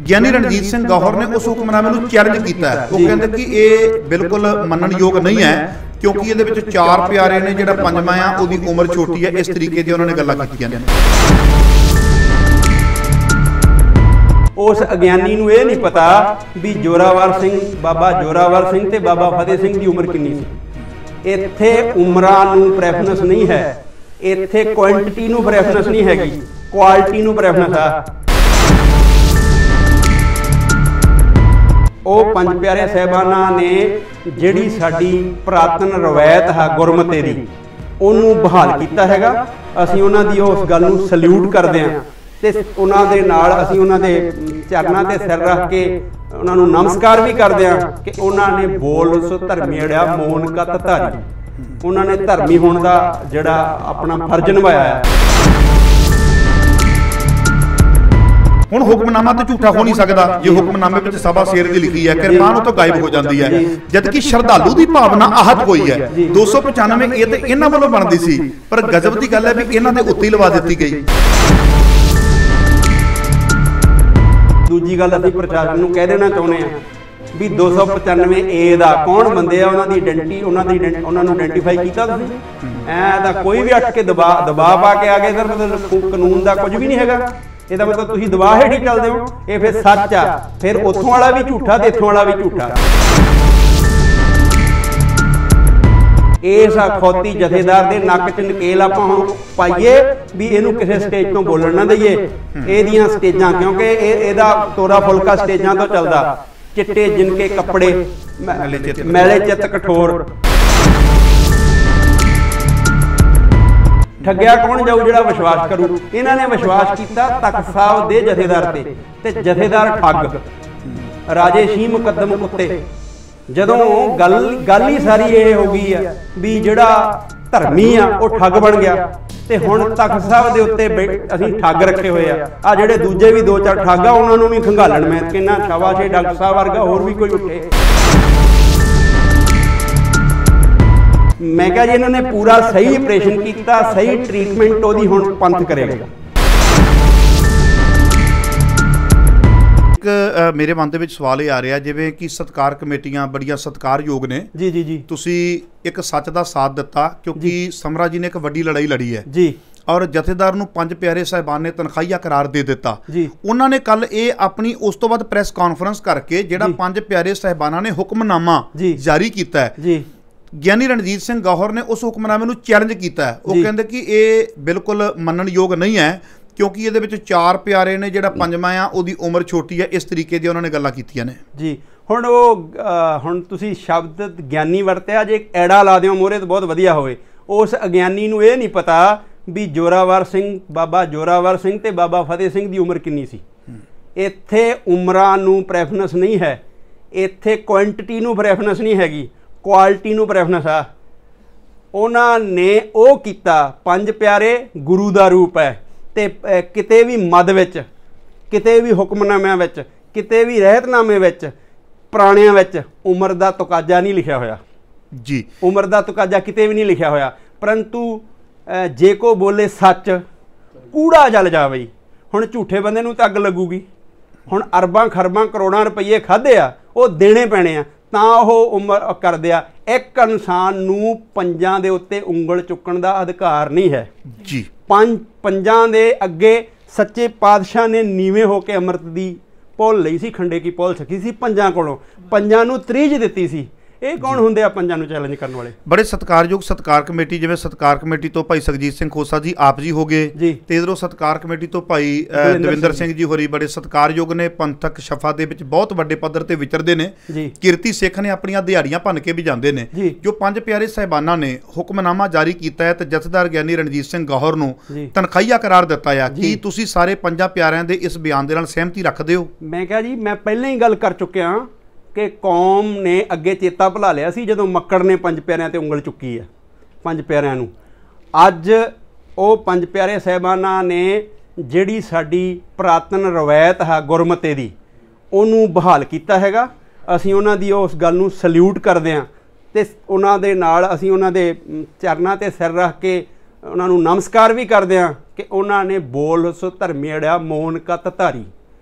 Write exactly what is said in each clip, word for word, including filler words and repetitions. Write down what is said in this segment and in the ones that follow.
ਗਿਆਨੀ ਰਣਜੀਤ ਸਿੰਘ ਗੌਹਰ ने उस हुक्मनामे ਨੂੰ ਚੈलेंज ਕੀਤਾ ਹੈ। ਉਹ ਕਹਿੰਦੇ ਕਿ ਇਹ ਬਿਲਕੁਲ ਮੰਨਣਯੋਗ नहीं है क्योंकि ਇਹਦੇ ਵਿੱਚ ਚਾਰ ਪਿਆਰੇ ਨੇ, ਜਿਹੜਾ ਪੰਜਵਾਂ ਆ ਉਹਦੀ ਉਮਰ ਛੋਟੀ ਹੈ। ਇਸ ਤਰੀਕੇ ਦੀ ਉਹਨਾਂ ਨੇ ਗੱਲਾਂ ਕੀਤੀਆਂ ਨੇ। उस अज्ञानी नूं ਇਹ नहीं पता भी जोरावर सिंह बाबा जोरावर सिंह ते बाबा फतेह सिंह की उम्र कितनी सी। इत्थे उम्रां नूं प्रेफरेंस नहीं है, इत्थे क्वांटिटी नूं प्रेफरेंस नहीं हैगी, क्वालिटी नूं प्रेफरेंस है। ਉਹ ਪੰਜ ਪਿਆਰੇ ਸਾਹਿਬਾਨਾਂ ਨੇ ਜਿਹੜੀ ਸਾਡੀ ਪੁਰਾਤਨ ਰਵਾਇਤ ਹੈ ਗੁਰਮਤਿ ਦੀ, ਉਹਨੂੰ ਬਹਾਲ ਕੀਤਾ ਹੈਗਾ। ਅਸੀਂ ਉਹਨਾਂ ਦੀ ਉਸ ਗੱਲ ਨੂੰ ਸਲੂਟ ਕਰਦੇ ਹਾਂ ਤੇ ਉਹਨਾਂ ਦੇ ਨਾਲ ਅਸੀਂ ਉਹਨਾਂ ਦੇ ਚਰਨਾਂ ਤੇ ਸਿਰ ਰੱਖ ਕੇ ਉਹਨਾਂ ਨੂੰ ਨਮਸਕਾਰ ਵੀ ਕਰਦੇ ਹਾਂ ਕਿ ਉਹਨਾਂ ਨੇ ਬੋਲ ਸੋ ਧਰਮੀ ਅੜਿਆ ਮੋਨ ਕਤ ਧਾਰੀ। ਉਹਨਾਂ ਨੇ ਧਰਮੀ ਹੋਣ ਦਾ ਜਿਹੜਾ ਆਪਣਾ ਫਰਜ਼ ਨਿਭਾਇਆ ਹੈ। ਹੁਣ ਹੁਕਮਨਾਮਾ ਤਾਂ ਝੂਠਾ ਹੋ ਨਹੀਂ ਸਕਦਾ ਜੇ ਹੁਕਮਨਾਮੇ ਵਿੱਚ ਸਭਾ ਸ਼ੇਰ ਦੀ ਲਿਖੀ ਹੈ, ਕਿਰਪਾਨ ਉਤੋਂ ਗਾਇਬ ਹੋ ਜਾਂਦੀ ਹੈ, ਜਦਕਿ ਸ਼ਰਧਾਲੂ ਦੀ ਭਾਵਨਾ ਆਹਤ ਹੋਈ ਹੈ। ਦੋ ਸੌ ਪਚਾਨਵੇਂ ਇਹ ਤੇ ਇਹਨਾਂ ਵੱਲੋਂ ਬਣਦੀ ਸੀ, ਪਰ ਗਜ਼ਬ ਦੀ ਗੱਲ ਹੈ ਵੀ ਇਹਨਾਂ ਦੇ ਉੱਤੇ ਲਵਾ ਦਿੱਤੀ ਗਈ। ਦੂਜੀ ਗੱਲ ਅਸੀਂ ਪ੍ਰਸ਼ਾਸਨ ਨੂੰ ਕਹਿ ਦੇਣਾ ਚਾਹੁੰਦੇ ਹਾਂ ਵੀ ਦੋ ਸੌ ਪਚਾਨਵੇਂ ਏ ਦਾ ਕੌਣ ਬੰਦੇ ਆ, ਉਹਨਾਂ ਦੀ ਆਇਡੈਂਟੀ ਉਹਨਾਂ ਦੀ ਉਹਨਾਂ ਨੂੰ ਆਇਡੈਂਟੀਫਾਈ ਕੀਤਾ ਤੁਸੀਂ? ਐ ਦਾ ਕੋਈ ਵੀ ਅੱਟ ਕੇ ਦਬਾ ਦਬਾਅ ਪਾ ਕੇ ਆ ਗਏ ਸਰ, ਮਤਲਬ ਕਾਨੂੰਨ ਦਾ ਕੁਝ ਵੀ ਨਹੀਂ ਹੈਗਾ। ਇਹਦਾ ਮਤਲਬ ਤੁਸੀਂ ਦਬਾਅ ਹੇਠ ਹੀ ਚੱਲਦੇ ਹੋ। ਇਹ ਫਿਰ ਸੱਚ ਆ, ਫਿਰ ਉੱਥੋਂ ਵਾਲਾ ਵੀ ਝੂਠਾ ਤੇ ਇੱਥੋਂ ਵਾਲਾ ਵੀ ਝੂਠਾ। ਇਸ ਖੌਤੀ ਜਥੇਦਾਰ ਦੇ ਨੱਕ 'ਚ ਨਕੇਲ ਆਪਾਂ ਹੁਣ ਪਾਈਏ ਵੀ ਇਹਨੂੰ ਕਿਸੇ ਸਟੇਜ ਤੋਂ ਬੋਲਣ ਨਾ ਦਈਏ। ਇਹਦੀਆਂ ਸਟੇਜਾਂ, ਕਿਉਂਕਿ ਇਹ ਇਹਦਾ ਤੋਰਾ ਫੁਲਕਾ ਸਟੇਜਾਂ ਤੋਂ ਚੱਲਦਾ। ਚਿੱਟੇ ਜਿਨਕੇ ਕੱਪੜੇ ਮੈਲੇ ਚਿੱਤ ਕਠੋਰ। ਠੱਗਿਆ ਕੌਣ ਜਾਊ ਜਿਹੜਾ ਵਿਸ਼ਵਾਸ ਕਰੂ। ਇਹਨਾਂ ਨੇ ਵਿਸ਼ਵਾਸ ਕੀਤਾ ਤਖਤ ਸਾਹਿਬ ਦੇ ਜਥੇਦਾਰ ਤੇ, ਤੇ ਜਥੇਦਾਰ ਠੱਗ ਰਾਜੇ ਸ਼ੀ ਮੁਕੱਦਮ ਕੁੱਤੇ। ਜਦੋਂ ਗੱਲ ਗੱਲ ਹੀ ਸਾਰੀ ਇਹ ਹੋ ਗਈ ਆ ਵੀ ਜਿਹੜਾ ਧਰਮੀ ਆ ਉਹ ਠੱਗ ਬਣ ਗਿਆ, ਤੇ ਹੁਣ ਤਖਤ ਸਾਹਿਬ ਦੇ ਉੱਤੇ ਅਸੀਂ ਠੱਗ ਰੱਖੇ ਹੋਏ ਆ। ਆ ਜਿਹੜੇ ਦੂਜੇ ਵੀ ਦੋ ਚਾਰ ਠੱਗ ਆ ਉਹਨਾਂ ਨੂੰ ਵੀ ਖੰਗਾਲਣ ਮੈਂ ਕਿੰਨਾ ਸ਼ਾਬਾਸ਼ ਹੈ। ਡਾਕਟਰ ਸਾਹਿਬ ਵਰਗਾ ਹੋਰ ਵੀ ਕੋਈ ਉੱਠੇ। मैं कहा जी इन्होंने पूरा सही ऑपरेशन किया, सही ट्रीटमेंट ਉਹਦੀ ਹੁਣ ਪੰਥ ਕਰੇਗਾ। ਇੱਕ ਮੇਰੇ ਮਨ ਦੇ ਵਿੱਚ ਸਵਾਲ ਇਹ ਆ ਰਿਹਾ, ਜਿਵੇਂ ਕਿ ਸਤਕਾਰ ਕਮੇਟੀਆਂ ਬੜੀਆਂ ਸਤਿਕਾਰਯੋਗ ਨੇ ਜੀ ਜੀ ਜੀ ਤੁਸੀਂ ਇੱਕ ਸੱਚ ਦਾ ਸਾਥ ਦਿੱਤਾ, ਕਿਉਂਕਿ ਸਮਰਾ ਜੀ ਨੇ ਇੱਕ ਵੱਡੀ ਲੜਾਈ ਲੜੀ ਹੈ ਜੀ, ਔਰ ਜਥੇਦਾਰ ਨੂੰ ਪੰਜ ਪਿਆਰੇ ਸਾਹਿਬਾਨ ਨੇ ਤਨਖਾਹੀਆ ਕਰਾਰ ਦੇ ਦਿੱਤਾ ਜੀ। ਉਹਨਾਂ ਨੇ ਕੱਲ ਇਹ ਆਪਣੀ ਉਸ ਤੋਂ ਬਾਅਦ ਪ੍ਰੈਸ ਕਾਨਫਰੰਸ ਕਰਕੇ ਜਿਹੜਾ ਪੰਜ ਪਿਆਰੇ ਸਾਹਿਬਾਨਾਂ ਨੇ ਹੁਕਮਨਾਮਾ ਜਾਰੀ ਕੀਤਾ ਹੈ ਜੀ, ਗਿਆਨੀ ਰਣਜੀਤ ਸਿੰਘ ਗੌਹਰ ਨੇ ਉਸ ਹੁਕਮਨਾਮੇ ਨੂੰ ਚੈलेंज ਕੀਤਾ ਹੈ। ਉਹ ਕਹਿੰਦੇ ਕਿ ਇਹ ਬਿਲਕੁਲ ਮੰਨਣਯੋਗ ਨਹੀਂ ਹੈ ਕਿਉਂਕਿ ਇਹਦੇ ਵਿੱਚ ਚਾਰ ਪਿਆਰੇ ਨੇ, ਜਿਹੜਾ ਪੰਜਵਾਂ ਆ ਉਹਦੀ ਉਮਰ ਛੋਟੀ ਹੈ। ਇਸ ਤਰੀਕੇ ਦੀ ਉਹਨਾਂ ਨੇ ਗੱਲਾਂ ਕੀਤੀਆਂ ਨੇ ਜੀ। ਹੁਣ ਉਹ ਹੁਣ ਤੁਸੀਂ ਸ਼ਬਦ ਗਿਆਨੀ ਵਰਤਿਆ, ਜੇ ਐੜਾ ਲਾ ਦਿਓ ਮੋਹਰੇ ਤਾਂ ਬਹੁਤ ਵਧੀਆ ਹੋਵੇ। ਉਸ ਅਗਿਆਨੀ ਨੂੰ ਇਹ ਨਹੀਂ ਪਤਾ ਵੀ ਜੋਰਾਵਰ ਸਿੰਘ ਬਾਬਾ ਜੋਰਾਵਰ ਸਿੰਘ ਤੇ ਬਾਬਾ ਫਤਿਹ ਸਿੰਘ ਦੀ ਉਮਰ ਕਿੰਨੀ ਸੀ। ਇੱਥੇ ਉਮਰਾਂ ਨੂੰ ਪ੍ਰੈਫਰੈਂਸ ਨਹੀਂ ਹੈ, ਇੱਥੇ ਕੁਆਂਟਿਟੀ ਨੂੰ ਪ੍ਰੈਫਰੈਂਸ ਨਹੀਂ ਹੈਗੀ, ਕੁਆਲਿਟੀ ਨੂੰ ਪ੍ਰੈਫਰੈਂਸ ਆ। ਉਹਨਾਂ ਨੇ ਉਹ ਕੀਤਾ। ਪੰਜ ਪਿਆਰੇ ਗੁਰੂ ਦਾ ਰੂਪ ਹੈ, ਤੇ ਕਿਤੇ ਵੀ ਮੱਧ ਵਿੱਚ, ਕਿਤੇ ਵੀ ਹੁਕਮਨਾਮਿਆਂ ਵਿੱਚ, ਕਿਤੇ ਵੀ ਰਹਿਤਨਾਮੇ ਵਿੱਚ, ਪੁਰਾਣਿਆਂ ਵਿੱਚ ਉਮਰ ਦਾ ਤੁਕਾਜਾ ਨਹੀਂ ਲਿਖਿਆ ਹੋਇਆ ਜੀ। ਉਮਰ ਦਾ ਤੁਕਾਜਾ ਕਿਤੇ ਵੀ ਨਹੀਂ ਲਿਖਿਆ ਹੋਇਆ। ਪਰੰਤੂ ਜੇ ਕੋ ਬੋਲੇ ਸੱਚ ਕੂੜਾ ਜਲ ਜਾਵੇ। ਹੁਣ ਝੂਠੇ ਬੰਦੇ ਨੂੰ ਤਾਂ ਅੱਗ ਲੱਗੂਗੀ। ਹੁਣ ਅਰਬਾਂ ਖਰਬਾਂ ਕਰੋੜਾਂ ਰੁਪਈਏ ਖਾਧੇ ਆ, ਉਹ ਦੇਣੇ ਪੈਣੇ ਆ ਤਾਂ ਉਹ ਉਮਰ ਕਰਦੇ ਆ। ਇੱਕ ਇਨਸਾਨ ਨੂੰ ਪੰਜਾਂ ਦੇ ਉੱਤੇ ਉਂਗਲ ਚੁੱਕਣ ਦਾ ਅਧਿਕਾਰ ਨਹੀਂ ਹੈ ਜੀ। ਪੰਜ ਪੰਜਾਂ ਦੇ ਅੱਗੇ ਸੱਚੇ ਪਾਤਸ਼ਾਹ ਨੇ ਨੀਵੇਂ ਹੋ ਕੇ ਅੰਮ੍ਰਿਤ ਦੀ ਪੁੱਲ ਲਈ ਸੀ, ਖੰਡੇ ਕੀ ਪੁੱਲ ਸਕੀ ਸੀ ਪੰਜਾਂ ਕੋਲੋਂ। ਪੰਜਾਂ ਨੂੰ ਤਰੀਜ ਦਿੱਤੀ ਸੀ। ਇਹ ਕੌਣ ਹੁੰਦੇ ਆ ਪੰਜਾਂ ਨੂੰ ਚੈਲੰਜ ਕਰਨ ਵਾਲੇ? ਬੜੇ ਸਤਿਕਾਰਯੋਗ ਸਤਿਕਾਰ ਕਮੇਟੀ, ਜਿਵੇਂ ਸਤਿਕਾਰ ਕਮੇਟੀ ਤੋਂ ਭਾਈ ਸੁਖਜੀਤ ਸਿੰਘ ਖੋਸਾ ਜੀ ਆਪ ਜੀ ਹੋ ਗਏ, ਤੇ ਇਧਰੋਂ ਸਤਿਕਾਰ ਕਮੇਟੀ ਤੋਂ ਭਾਈ ਦਵਿੰਦਰ ਸਿੰਘ ਜੀ ਹੋਰੀ ਬੜੇ ਸਤਿਕਾਰਯੋਗ ਨੇ, ਪੰਥਕ ਸ਼ਫਾ ਦੇ ਵਿੱਚ ਬਹੁਤ ਵੱਡੇ ਪੱਧਰ ਤੇ ਵਿਚਰਦੇ ਨੇ। ਕਿਰਤੀ ਸਿੱਖ ਨੇ ਆਪਣੀਆਂ ਦਿਹਾੜੀਆਂ ਭੰਨ ਕੇ ਵੀ ਜਾਂਦੇ ਨੇ। ਜੋ ਪੰਜ ਪਿਆਰੇ ਸਾਹਿਬਾਨਾਂ ਨੇ ਹੁਕਮਨਾਮਾ ਜਾਰੀ ਕੀਤਾ ਹੈ ਤੇ ਜਥੇਦਾਰ ਗਿਆਨੀ ਰਣਜੀਤ ਸਿੰਘ ਗੌਹਰ ਨੂੰ ਤਨਖਾਹੀਆ ਕਰਾਰ ਦਿੱਤਾ ਹੈ, ਕੀ ਤੁਸੀਂ ਸਾਰੇ ਪੰਜਾਂ ਪਿਆਰਿਆਂ ਦੇ ਇਸ ਬਿਆਨ ਦੇ ਨਾਲ ਸਹਿਮਤੀ ਰੱਖਦੇ ਹੋ? ਮੈਂ ਕਿਹਾ ਜੀ, ਮੈਂ ਪਹਿਲਾਂ ਹੀ ਗੱਲ ਕਰ ਚੁੱਕਿਆ ਕਿ ਕੌਮ ਨੇ ਅੱਗੇ ਚੇਤਾ ਭੁਲਾ ਲਿਆ ਸੀ ਜਦੋਂ ਮੱਕੜ ਨੇ ਪੰਜ ਪਿਆਰਿਆਂ ਤੇ ਉਂਗਲ ਚੁੱਕੀ ਹੈ। ਪੰਜ ਪਿਆਰਿਆਂ ਨੂੰ ਅੱਜ ਉਹ ਪੰਜ ਪਿਆਰੇ ਸਾਹਿਬਾਨਾਂ ਨੇ ਜਿਹੜੀ ਸਾਡੀ ਪੁਰਾਤਨ ਰਵਾਇਤ ਹੈ ਗੁਰਮਤਿ ਦੀ, ਉਹਨੂੰ ਬਹਾਲ ਕੀਤਾ ਹੈਗਾ। ਅਸੀਂ ਉਹਨਾਂ ਦੀ ਉਸ ਗੱਲ ਨੂੰ ਸਲੂਟ ਕਰਦੇ ਹਾਂ ਤੇ ਉਹਨਾਂ ਦੇ ਨਾਲ ਅਸੀਂ ਉਹਨਾਂ ਦੇ ਚਰਨਾਂ ਤੇ ਸਿਰ ਰੱਖ ਕੇ ਉਹਨਾਂ ਨੂੰ ਨਮਸਕਾਰ ਵੀ ਕਰਦੇ ਹਾਂ ਕਿ ਉਹਨਾਂ ਨੇ ਬੋਲ ਸੋ ਧਰਮੀ ਅੜਿਆ ਮੋਨ ਕਤ ਧਾਰੀ।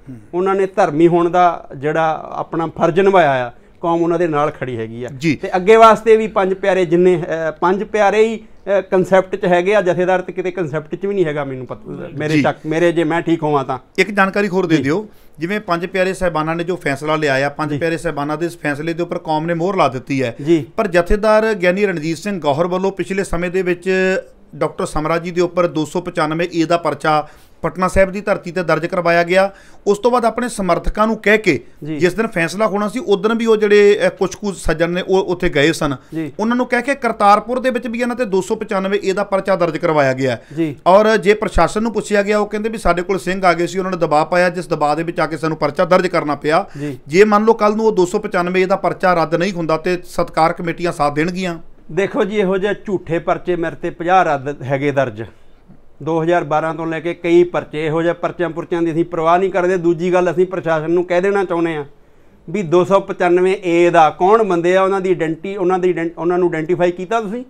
ਉਹਨਾਂ ਨੇ ਧਰਮੀ ਹੋਣ ਦਾ ਜਿਹੜਾ ਆਪਣਾ ਫਰਜ਼ ਨਿਭਾਇਆ ਆ, ਕੌਮ ਉਹਨਾਂ ਦੇ ਨਾਲ ਖੜੀ ਹੈਗੀ ਆ। ਤੇ ਅੱਗੇ ਵਾਸਤੇ ਵੀ ਪੰਜ ਪਿਆਰੇ ਜਿੰਨੇ ਪੰਜ ਪਿਆਰੇ ਹੀ ਕਨਸੈਪਟ 'ਚ ਹੈਗੇ ਆ, ਜਥੇਦਾਰ ਤੇ ਕਿਤੇ ਕਨਸੈਪਟ 'ਚ ਵੀ ਨਹੀਂ ਹੈਗਾ ਮੈਨੂੰ ਪਤਾ, ਮੇਰੇ ਤੱਕ ਮੇਰੇ ਜੇ ਮੈਂ ਠੀਕ ਹੋਵਾਂ ਤਾਂ। ਇੱਕ ਜਾਣਕਾਰੀ ਹੋਰ ਦੇ ਦਿਓ, ਜਿਵੇਂ ਪੰਜ ਪਿਆਰੇ ਸਾਹਿਬਾਨਾਂ ਨੇ ਜੋ ਫੈਸਲਾ ਲਿਆ ਆ, ਪੰਜ ਪਿਆਰੇ ਸਾਹਿਬਾਨਾਂ ਦੇ ਇਸ ਫੈਸਲੇ ਦੇ ਉੱਪਰ ਕੌਮ ਨੇ ਮੋਹਰ ਲਾ ਦਿੱਤੀ ਹੈ, ਪਰ ਜਥੇਦਾਰ ਗਿਆਨੀ ਰਣਜੀਤ ਸਿੰਘ ਗੌਹਰ ਵੱਲੋਂ ਪਿਛਲੇ ਸਮੇਂ ਦੇ ਵਿੱਚ ਡਾਕਟਰ ਸਮਰਾ ਜੀ ਦੇ ਉੱਪਰ ਦੋ ਸੌ ਪਚਾਨਵੇਂ ਏ ਦਾ ਪਰਚਾ ਪਟਨਾ ਸਾਹਿਬ ਦੀ ਧਰਤੀ ਤੇ ਦਰਜ ਕਰਵਾਇਆ ਗਿਆ। ਉਸ ਤੋਂ ਬਾਅਦ ਆਪਣੇ ਸਮਰਥਕਾਂ ਨੂੰ ਕਹਿ ਕੇ ਜਿਸ ਦਿਨ ਫੈਸਲਾ ਹੋਣਾ ਸੀ ਉਦੋਂ ਵੀ ਉਹ ਜਿਹੜੇ ਕੁਝ ਕੁ ਸੱਜਣ ਨੇ ਉਹ ਉੱਥੇ ਗਏ ਸਨ, ਉਹਨਾਂ ਨੂੰ ਕਹਿ ਕੇ ਕਰਤਾਰਪੁਰ ਦੇ ਵਿੱਚ ਵੀ ਇਹਨਾਂ ਤੇ ਦੋ ਸੌ ਪਚਾਨਵੇਂ ਏ ਦਾ ਪਰਚਾ ਦਰਜ ਕਰਵਾਇਆ ਗਿਆ। ਔਰ ਜੇ ਪ੍ਰਸ਼ਾਸਨ ਨੂੰ ਪੁੱਛਿਆ ਗਿਆ, ਉਹ ਕਹਿੰਦੇ ਵੀ ਸਾਡੇ ਕੋਲ ਸਿੰਘ ਆ ਗਏ ਸੀ, ਉਹਨਾਂ ਨੇ ਦਬਾਅ ਪਾਇਆ, ਜਿਸ ਦਬਾਅ ਦੇ ਵਿੱਚ ਆ ਕੇ ਸਾਨੂੰ ਪਰਚਾ ਦਰਜ ਕਰਨਾ ਪਿਆ। ਜੇ ਮੰਨ ਲਓ ਕੱਲ ਨੂੰ ਉਹ ਦੋ ਸੌ ਪਚਾਨਵੇਂ ਏ ਦਾ ਪਰਚਾ ਰੱਦ ਨਹੀਂ ਹੁੰਦਾ ਤੇ ਸਤਿਕਾਰ ਕਮੇਟੀਆਂ ਸਾਥ ਦੇਣਗੀਆਂ? ਦੇਖੋ ਜੀ, ਇਹੋ ਜਿਹੇ ਝੂਠੇ ਪਰਚੇ ਮੇਰੇ ਤੇ ਪੰਜਾਹ ਰੱਦ ਹੈਗੇ ਦਰਜ, ਦੋ ਹਜ਼ਾਰ ਬਾਰਾਂ ਤੋਂ ਲੈ ਕੇ ਕਈ ਪਰਚੇ ਇਹੋ ਜਿਹੇ ਪਰਚਿਆਂ ਪੁਰਚਿਆਂ ਦੀ ਅਸੀਂ ਪਰਵਾਹ ਨਹੀਂ ਕਰਦੇ। ਦੂਜੀ ਗੱਲ, ਅਸੀਂ ਪ੍ਰਸ਼ਾਸਨ ਨੂੰ ਕਹਿ ਦੇਣਾ ਚਾਹੁੰਦੇ ਹਾਂ ਵੀ ਦੋ ਸੌ ਪਚਾਨਵੇਂ ਏ ਦਾ ਕੌਣ ਬੰਦੇ ਆ, ਉਹਨਾਂ ਦੀ ਆਇਡੈਂਟੀ ਉਹਨਾਂ ਦੀ ਉਹਨਾਂ ਨੂੰ ਆਇਡੈਂਟੀਫਾਈ ਕੀਤਾ ਤੁਸੀਂ?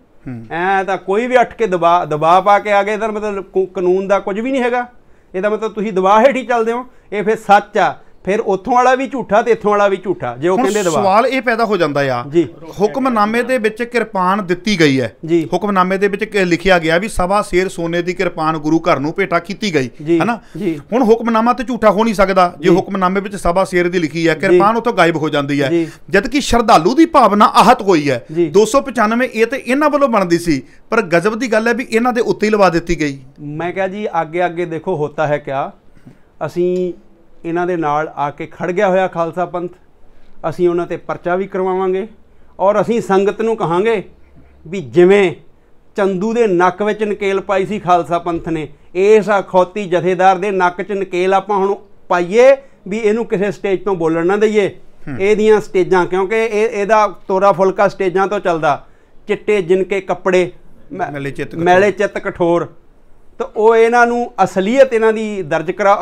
ਐ ਤਾਂ ਕੋਈ ਵੀ ਉੱਠ ਕੇ ਦਬਾ ਦਬਾਅ ਪਾ ਕੇ ਆ ਗਏ, ਇਹਦਾ ਮਤਲਬ ਕਾਨੂੰਨ ਦਾ ਕੁਝ ਵੀ ਨਹੀਂ ਹੈਗਾ, ਇਹਦਾ ਮਤਲਬ ਤੁਸੀਂ ਦਬਾਅ ਹੇਠ ਹੀ ਚੱਲਦੇ ਹੋ। ਇਹ ਫਿਰ ਸੱਚ ਆ, ਫਿਰ ਉੱਥੋਂ ਵਾਲਾ ਵੀ ਝੂਠਾ ਤੇ ਇੱਥੋਂ ਵਾਲਾ ਵੀ ਝੂਠਾ। ਜੇ ਉਹ ਕਹਿੰਦੇ ਦਬਾਅ, ਸਵਾਲ ਇਹ ਪੈਦਾ ਹੋ ਜਾਂਦਾ ਆ ਜੀ, ਹੁਕਮਨਾਮੇ ਦੇ ਵਿੱਚ ਕਿਰਪਾਨ ਦਿੱਤੀ ਗਈ ਹੈ ਜੀ, ਹੁਕਮਨਾਮੇ ਦੇ ਵਿੱਚ ਲਿਖਿਆ ਗਿਆ ਵੀ ਸਵਾ ਸ਼ੇਰ ਸੋਨੇ ਦੀ ਕਿਰਪਾਨ ਗੁਰੂ ਘਰ ਨੂੰ ਭੇਟਾ ਕੀਤੀ ਗਈ ਹੈ ਨਾ। ਹੁਣ ਹੁਕਮਨਾਮਾ ਤੇ ਝੂਠਾ ਹੋ ਨਹੀਂ ਸਕਦਾ, ਜੇ ਹੁਕਮਨਾਮੇ ਵਿੱਚ ਸਵਾ ਸ਼ੇਰ ਦੀ ਲਿਖੀ ਹੈ, ਕਿਰਪਾਨ ਉੱਥੋਂ ਗਾਇਬ ਹੋ ਜਾਂਦੀ ਹੈ, ਜਦ ਕਿ ਸ਼ਰਧਾਲੂ ਦੀ ਭਾਵਨਾ ਆਹਤ ਹੋਈ ਹੈ। ਦੋ ਸੌ ਪਚਾਨਵੇਂ ਇਹ ਤੇ ਇਹਨਾਂ ਵੱਲੋਂ ਬਣਦੀ ਸੀ, ਪਰ ਗਜ਼ਬ ਦੀ ਗੱਲ ਹੈ ਵੀ ਇਹਨਾਂ ਦੇ ਉੱਤੇ ਹੀ ਲਵਾ ਦਿੱਤੀ ਗਈ। ਮੈਂ ਕਿਹਾ ਜੀ, ਅੱਗੇ ਅੱਗੇ ਦੇਖੋ ਹੋਤਾ ਹੈ ਕਿਆ। ਅਸੀਂ ਇਹਨਾਂ ਦੇ ਨਾਲ ਆ ਕੇ ਖੜ ਗਿਆ ਹੋਇਆ ਖਾਲਸਾ ਪੰਥ, ਅਸੀਂ ਉਹਨਾਂ ਤੇ ਪਰਚਾ ਵੀ ਕਰਵਾਵਾਂਗੇ ਔਰ ਅਸੀਂ ਸੰਗਤ ਨੂੰ ਕਹਾਂਗੇ ਵੀ ਜਿਵੇਂ ਚੰਦੂ ਦੇ ਨੱਕ ਵਿੱਚ ਨਕੇਲ ਪਾਈ ਸੀ ਖਾਲਸਾ ਪੰਥ ਨੇ, ਇਸ ਅਖੌਤੀ ਜਥੇਦਾਰ ਦੇ ਨੱਕ 'ਚ ਨਕੇਲ ਆਪਾਂ ਹੁਣ ਪਾਈਏ ਵੀ ਇਹਨੂੰ ਕਿਸੇ ਸਟੇਜ ਤੋਂ ਬੋਲਣ ਨਾ ਦਈਏ। ਇਹਦੀਆਂ ਸਟੇਜਾਂ, ਕਿਉਂਕਿ ਇਹ ਇਹਦਾ ਤੋਰਾ ਫੁਲਕਾ ਸਟੇਜਾਂ ਤੋਂ ਚੱਲਦਾ, ਚਿੱਟੇ ਜਿਨਕੇ ਕੱਪੜੇ, ਮੈਲੇ ਚਿੱਤ ਕਠੋਰ, ਤਾਂ ਉਹ ਇਹਨਾਂ ਨੂੰ ਅਸਲੀਅਤ ਇਹਨਾਂ ਦੀ ਦਰਜ ਕਰਾ,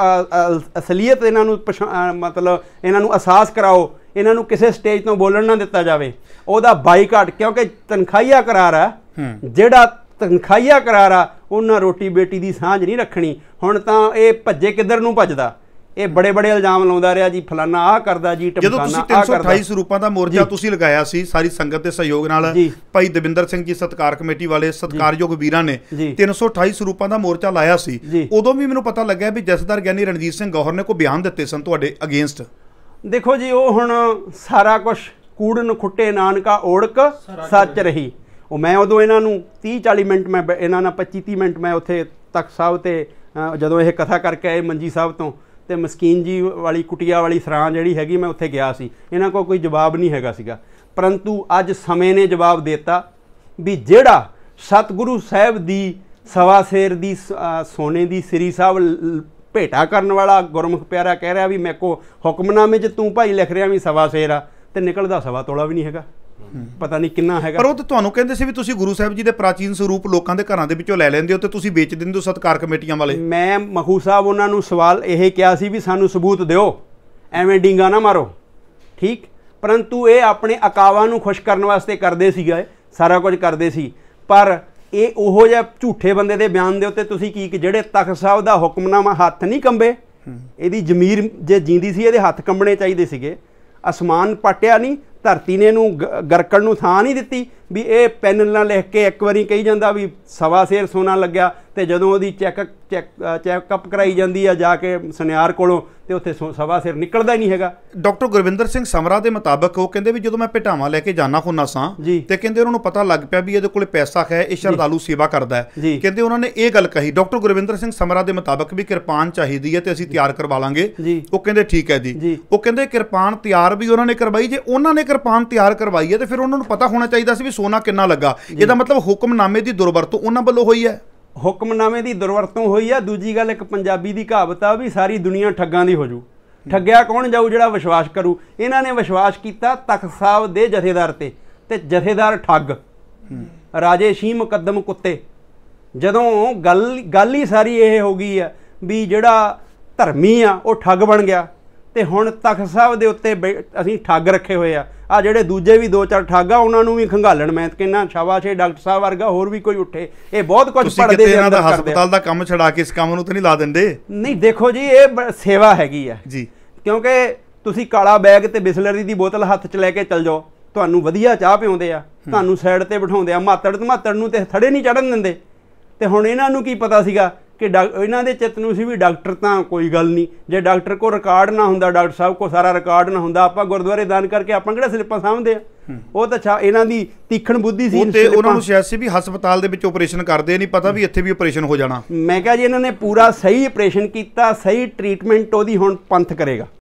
ਅਸਲੀਅਤ ਇਹਨਾਂ ਨੂੰ ਮਤਲਬ ਇਹਨਾਂ ਨੂੰ ਅਹਿਸਾਸ ਕਰਾਓ, ਇਹਨਾਂ ਨੂੰ ਕਿਸੇ ਸਟੇਜ ਤੋਂ ਬੋਲਣ ਨਾ ਦਿੱਤਾ ਜਾਵੇ। ਉਹਦਾ ਬਾਈਕਾਟ, ਕਿਉਂਕਿ ਤਨਖਾਹੀਆ ਕਰਾਰ ਆ, ਜਿਹੜਾ ਤਨਖਾਹੀਆ ਕਰਾਰ ਆ, ਉਹਨਾਂ ਰੋਟੀ ਬੇਟੀ ਦੀ ਸਾਂਝ ਨਹੀਂ ਰੱਖਣੀ। ਹੁਣ ਤਾਂ ਇਹ ਭੱਜੇ ਕਿੱਧਰ ਨੂੰ ਭੱਜਦਾ, ਇਹ ਬੜੇ ਬੜੇ ਇਲਜ਼ਾਮ ਲਾਉਂਦਾ ਰਿਹਾ ਜੀ, ਫਲਾਨਾ ਆਹ ਕਰਦਾ ਜੀ, ਜਦੋਂ ਤੁਸੀਂ ਤਿੰਨ ਸੌ ਅਠਾਈ ਸਰੂਪਾਂ ਦਾ ਮੋਰਚਾ ਤੁਸੀਂ ਲਗਾਇਆ ਸੀ ਸਾਰੀ ਸੰਗਤ ਦੇ ਸਹਿਯੋਗ ਨਾਲ, ਭਾਈ ਦਵਿੰਦਰ ਸਿੰਘ ਜੀ ਸਤਿਕਾਰ ਕਮੇਟੀ ਵਾਲੇ ਸਤਿਕਾਰਯੋਗ ਵੀਰਾਂ ਨੇ ਤਿੰਨ ਸੌ ਅਠਾਈ ਸਰੂਪਾਂ ਦਾ ਮੋਰਚਾ ਲਾਇਆ ਸੀ, ਉਦੋਂ ਵੀ ਮੈਨੂੰ ਪਤਾ ਲੱਗਿਆ ਵੀ ਜਥੇਦਾਰ ਗਿਆਨੀ ਰਣਜੀਤ ਸਿੰਘ ਗੌਹਰ ਨੇ ਕੋਈ ਬਿਆਨ ਦਿੱਤੇ ਸਨ ਤੁਹਾਡੇ ਅਗੇਂਸਟ। ਦੇਖੋ ਜੀ, ਉਹ ਹੁਣ ਸਾਰਾ ਕੁਛ ਕੂੜਨ ਖੁੱਟੇ ਨਾਨਕਾ ਓੜਕ ਸੱਚ ਰਹੀ। ਉਹ ਮੈਂ ਉਦੋਂ ਇਹਨਾਂ ਨੂੰ ਤੀਹ ਚਾਲੀ ਮਿੰਟ ਮੈਂ ਇਹਨਾਂ ਨਾਲ ਪੱਚੀ ਤੀਹ ਮਿੰਟ ਮੈਂ ਉੱਥੇ ਤਖਤ ਸਾਹਿਬ ਤੇ ਜਦੋਂ ਇਹ ਕਥਾ ਕਰਕੇ ਆਏ ਮੰਜੀ ਸਾਹਿਬ ਤੋਂ, ਤੇ ਮਸਕੀਨ ਜੀ ਵਾਲੀ ਕੁਟੀਆ ਵਾਲੀ ਸਰਾਂ ਜਿਹੜੀ ਹੈਗੀ, ਮੈਂ ਉੱਥੇ ਗਿਆ ਸੀ। ਇਹਨਾਂ ਕੋਲ ਕੋਈ ਜਵਾਬ ਨਹੀਂ ਹੈਗਾ ਸੀਗਾ, ਪਰੰਤੂ ਅੱਜ ਸਮੇਂ ਨੇ ਜਵਾਬ ਦਿੱਤਾ ਵੀ ਜਿਹੜਾ ਸਤਿਗੁਰੂ ਸਾਹਿਬ ਦੀ ਸਵਾ ਸ਼ੇਰ ਦੀ ਸੋਨੇ ਦੀ ਸ੍ਰੀ ਸਾਹਿਬ ਭੇਟਾ ਕਰਨ ਵਾਲਾ ਗੁਰਮੁਖ ਪਿਆਰਾ ਕਹਿ ਰਿਹਾ ਵੀ ਮੇਰੇ ਕੋ ਹੁਕਮਨਾਮੇ 'ਚ ਤੂੰ ਭਾਈ ਲਿਖ ਰਿਹਾ ਵੀ ਸਵਾ ਸ਼ੇਰ ਆ, ਤੇ ਨਿਕਲਦਾ ਸਵਾ ਤੋਲਾ ਵੀ ਨਹੀਂ ਹੈਗਾ, ਪਤਾ ਨਹੀਂ ਕਿੰਨਾ ਹੈਗਾ। ਪਰ ਉਹ ਤਾਂ ਤੁਹਾਨੂੰ ਕਹਿੰਦੇ ਸੀ ਵੀ ਤੁਸੀਂ ਗੁਰੂ ਸਾਹਿਬ ਜੀ ਦੇ ਪ੍ਰਾਚੀਨ ਸਰੂਪ ਲੋਕਾਂ ਦੇ ਘਰਾਂ ਦੇ ਵਿੱਚੋਂ ਲੈ ਲੈਂਦੇ ਹੋ ਤੇ ਤੁਸੀਂ ਵੇਚ ਦਿੰਦੇ ਹੋ ਸਤਿਕਾਰ ਕਮੇਟੀਆਂ ਵਾਲੇ। ਮੈਂ ਮਖੂ ਸਾਹਿਬ ਉਹਨਾਂ ਨੂੰ ਸਵਾਲ ਇਹ ਕਿਹਾ ਸੀ ਵੀ ਸਾਨੂੰ ਸਬੂਤ ਦਿਓ, ਐਵੇਂ ਡਿੰਗਾ ਨਾ ਮਾਰੋ, ਠੀਕ। ਪਰੰਤੂ ਇਹ ਆਪਣੇ ਅਕਾਵਾਂ ਨੂੰ ਖੁਸ਼ ਕਰਨ ਵਾਸਤੇ ਕਰਦੇ ਸੀਗੇ, ਸਾਰਾ ਕੁਝ ਕਰਦੇ ਸੀ, ਪਰ ਇਹ ਉਹੋ ਜਿਹਾ ਝੂਠੇ ਬੰਦੇ ਦੇ ਬਿਆਨ ਦੇ ਉੱਤੇ ਤੁਸੀਂ ਕੀ, ਜਿਹੜੇ ਤਖਤ ਸਾਹਿਬ ਦਾ ਹੁਕਮਨਾਮਾ ਹੱਥ ਨਹੀਂ ਕੰਬੇ, ਇਹਦੀ ਜ਼ਮੀਰ ਜੇ ਜੀਂਦੀ ਸੀ ਇਹਦੇ ਹੱਥ ਕੰਬਣੇ ਚਾਹੀਦੇ ਸੀਗੇ। ਅਸਮਾਨ ਪਾਟਿਆ ਨਹੀਂ, ਧਰਤੀ ਨੇ ਇਹਨੂੰ ਗਰਕਣ ਨੂੰ ਥਾਂ ਨਹੀਂ ਦਿੱਤੀ ਵੀ ਇਹ ਪੈਨ ਨਾਲ ਲਿਖ ਕੇ ਇੱਕ ਵਾਰੀ ਕਹੀ ਜਾਂਦਾ ਵੀ ਸਵਾ ਸ਼ੇਰ ਸੋਨਾ ਲੱਗਿਆ, ਤੇ ਜਦੋਂ ਉਹਦੀ ਚੈੱਕ ਚੈੱਕ ਚੈੱਕਅਪ ਕਰਾਈ ਜਾਂਦੀ ਆ ਜਾ ਕੇ ਸੁਨਿਆਰ ਕੋਲੋਂ, ਤੇ ਉੱਥੇ ਸਵਾ ਸ਼ੇਰ ਨਿਕਲਦਾ ਹੀ ਨਹੀਂ ਹੈਗਾ। ਡਾਕਟਰ ਗੁਰਵਿੰਦਰ ਸਿੰਘ ਸਮਰਾ ਦੇ ਮੁਤਾਬਕ ਉਹ ਕਹਿੰਦੇ ਵੀ ਜਦੋਂ ਮੈਂ ਭੇਟਾਵਾਂ ਲੈ ਕੇ ਜਾਣਾ ਹੁੰਦਾ ਸਾਂ ਤੇ ਕਹਿੰਦੇ ਉਹਨਾਂ ਨੂੰ ਪਤਾ ਲੱਗ ਪਿਆ ਵੀ ਇਹਦੇ ਕੋਲ ਪੈਸਾ ਹੈ, ਇਹ ਸ਼ਰਧਾਲੂ ਸੇਵਾ ਕਰਦਾ ਹੈ। ਕਹਿੰਦੇ ਉਹਨਾਂ ਨੇ ਇਹ ਗੱਲ ਕਹੀ, ਡਾਕਟਰ ਗੁਰਵਿੰਦਰ ਸਿੰਘ ਸਮਰਾ ਦੇ ਮੁਤਾਬਕ ਵੀ ਕਿਰਪਾਨ ਚਾਹੀਦੀ ਹੈ ਤੇ ਅਸੀਂ ਤਿਆਰ ਕਰਵਾ ਲਾਂਗੇ। ਉਹ ਕਹਿੰਦੇ ਠੀਕ ਹੈ ਜੀ। ਉਹ ਕਹਿੰਦੇ ਕਿਰਪਾਨ ਤਿਆਰ ਵੀ ਉਹਨਾਂ ਨੇ ਕਰਵਾਈ, ਜੇ ਉਹਨਾਂ ਨੇ ਕਿਰਪਾਨ ਤਿਆਰ ਕਰਵਾਈ ਹੈ ਤੇ ਫਿਰ ਉਹਨਾਂ ਨੂੰ ਪਤਾ ਹੋਣਾ ਚਾਹੀਦਾ ਸੀ ਵੀ ਸੋਨਾ ਕਿੰਨਾ ਲੱਗਾ। ਇਹਦਾ ਮਤਲਬ ਹੁਕਮਨਾਮੇ ਦੀ ਦੁਰਵਰਤੋਂ ਉਹਨਾਂ ਵੱਲੋਂ ਹੋਈ ਹੈ। ਹੁਕਮਨਾਮੇ ਦੀ ਦੁਰਵਰਤੋਂ ਹੋਈ ਆ। ਦੂਜੀ ਗੱਲ, ਇੱਕ ਪੰਜਾਬੀ ਦੀ ਕਹਾਵਤ ਆ ਵੀ ਸਾਰੀ ਦੁਨੀਆ ਠੱਗਾਂ ਦੀ ਹੋ ਜੂ, ਠੱਗਿਆ ਕੌਣ ਜਾਊ? ਜਿਹੜਾ ਵਿਸ਼ਵਾਸ ਕਰੂ। ਇਹਨਾਂ ਨੇ ਵਿਸ਼ਵਾਸ ਕੀਤਾ ਤਖਤ ਸਾਹਿਬ ਦੇ ਜਥੇਦਾਰ ਤੇ, ਤੇ ਜਥੇਦਾਰ ਠੱਗ, ਰਾਜੇ ਸ਼ੀ ਮੁਕੱਦਮ ਕੁੱਤੇ। ਜਦੋਂ ਗੱਲ ਗੱਲ ਹੀ ਸਾਰੀ ਇਹ ਹੋ ਗਈ ਆ ਵੀ ਜਿਹੜਾ ਧਰਮੀ ਆ ਉਹ ਠੱਗ ਬਣ ਗਿਆ, ਤੇ ਹੁਣ ਤਖਤ ਸਾਹਿਬ ਦੇ ਉੱਤੇ ਅਸੀਂ ਠੱਗ ਰੱਖੇ ਹੋਏ ਆ। ਆ ਜਿਹੜੇ ਦੂਜੇ ਵੀ ਦੋ ਚਾਰ ਠੱਗ ਆ ਉਹਨਾਂ ਨੂੰ ਵੀ ਖੰਗਾਲਣ, ਮੈਂ ਕਹਿੰਦਾ ਸ਼ਾਬਾਸ਼ ਏ ਡਾਕਟਰ ਸਾਹਿਬ ਵਰਗਾ ਹੋਰ ਵੀ ਕੋਈ ਉੱਠੇ। ਇਹ ਬਹੁਤ ਕੁਝ ਪੜ੍ਹਦੇ ਦੇ ਅੰਦਰ ਹਸਪਤਾਲ ਦਾ ਕੰਮ ਛਡਾ ਕੇ ਇਸ ਕੰਮ ਨੂੰ ਤੇ ਨਹੀਂ ਲਾ ਦਿੰਦੇ? ਨਹੀਂ ਦੇਖੋ ਜੀ, ਇਹ ਸੇਵਾ ਹੈਗੀ ਆ ਜੀ, ਕਿਉਂਕਿ ਤੁਸੀਂ ਕਾਲਾ ਬੈਗ ਤੇ ਬਿਸਲਰੀ ਦੀ ਬੋਤਲ ਹੱਥ 'ਚ ਲੈ ਕੇ ਚੱਲ ਜਾਓ, ਤੁਹਾਨੂੰ ਵਧੀਆ ਚਾਹ ਪਿਆਉਂਦੇ ਆ, ਤੁਹਾਨੂੰ ਸਾਈਡ ਤੇ ਬਿਠਾਉਂਦੇ ਆ, ਮਾਤੜ ਮਾਤੜ ਨੂੰ ਤੇ ਥੜੇ ਨਹੀਂ ਚੜਨ ਦਿੰਦੇ। ਤੇ ਹੁਣ ਇਹਨਾਂ ਨੂੰ ਕੀ ਪਤਾ ਸੀਗਾ ਕਿ ਡਾ ਇਹਨਾਂ ਦੇ ਚਿੱਤ ਨੂੰ ਸੀ ਵੀ ਡਾਕਟਰ ਤਾਂ ਕੋਈ ਗੱਲ ਨਹੀਂ, ਜੇ ਡਾਕਟਰ ਕੋਲ ਰਿਕਾਰਡ ਨਾ ਹੁੰਦਾ, ਡਾਕਟਰ ਸਾਹਿਬ ਕੋਲ ਸਾਰਾ ਰਿਕਾਰਡ ਨਾ ਹੁੰਦਾ, ਆਪਾਂ ਗੁਰਦੁਆਰੇ ਦਾਨ ਕਰਕੇ ਆਪਾਂ ਕਿਹੜਾ ਸਲਿੱਪਾਂ ਸਾਂਭਦੇ ਆ। ਉਹ ਤਾਂ ਅੱਛਾ ਇਹਨਾਂ ਦੀ ਤੀਖਣ ਬੁੱਧੀ ਸੀ ਤੇ ਉਹਨਾਂ ਨੂੰ ਸ਼ਾਇਦ ਸੀ ਵੀ ਹਸਪਤਾਲ ਦੇ ਵਿੱਚ ਆਪਰੇਸ਼ਨ ਕਰਦੇ ਨਹੀਂ ਪਤਾ ਵੀ ਇੱਥੇ ਵੀ ਆਪਰੇਸ਼ਨ ਹੋ ਜਾਣਾ। ਮੈਂ ਕਿਹਾ ਜੀ ਇਹਨਾਂ ਨੇ ਪੂਰਾ ਸਹੀ ਆਪਰੇਸ਼ਨ ਕੀਤਾ, ਸਹੀ ਟ੍ਰੀਟਮੈਂਟ ਉਹਦੀ ਹੁਣ ਪੰਥ ਕਰੇਗਾ।